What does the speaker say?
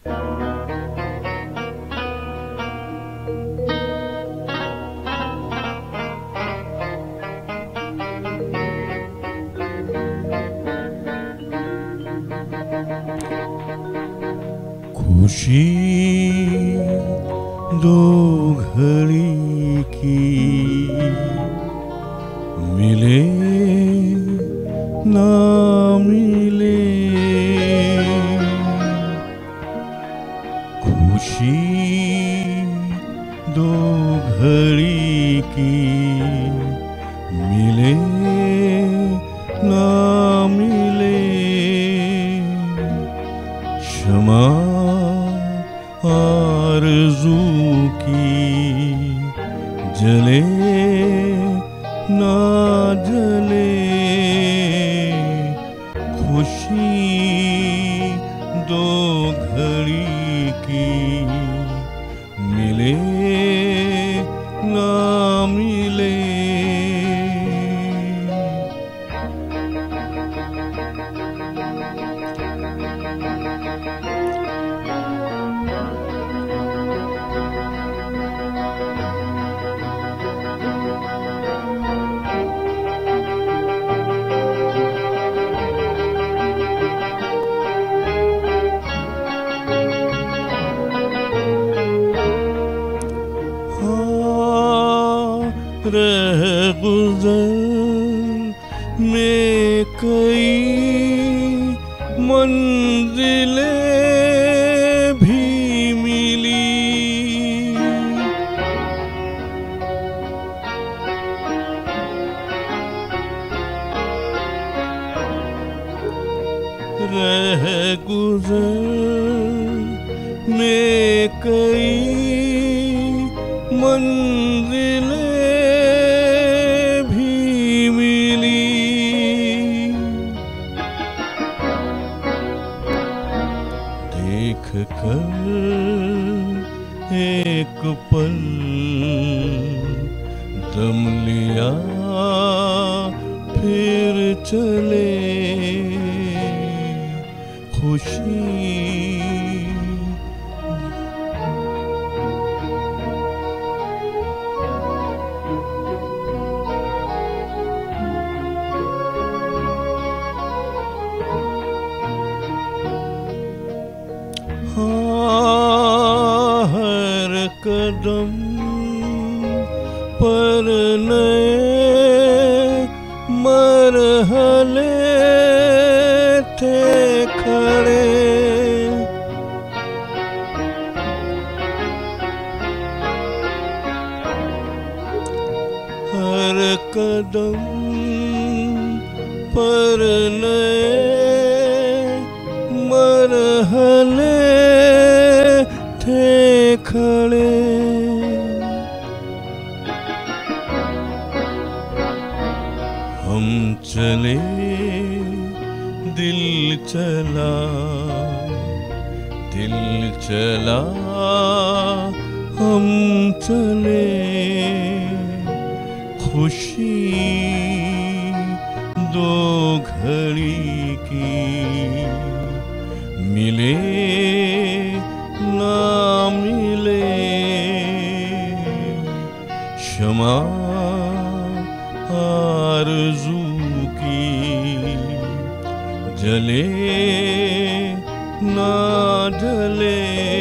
खुशी दो घड़ी की मिले ना मिले, खुशी दो घड़ी की मिले ना मिले, क्षमा आरज़ू की जले ना जले, खुशी दो घड़ी की मिले ना मिले। रह गुज़र में कई मंजिलें भी मिली, रह गुज़र में कई मंजिलें भी मिली, देख कर एक पल दम लिया फिर चले, खुशी हर कदम पर नए मरहले थे खड़े, हर कदम पर नए मरहले थे खड़े, हम चले दिल चला, दिल चला हम चले, खुशी दो घड़ी की मिले ना मिले, क्षमा आरज़ू की जले ना जले।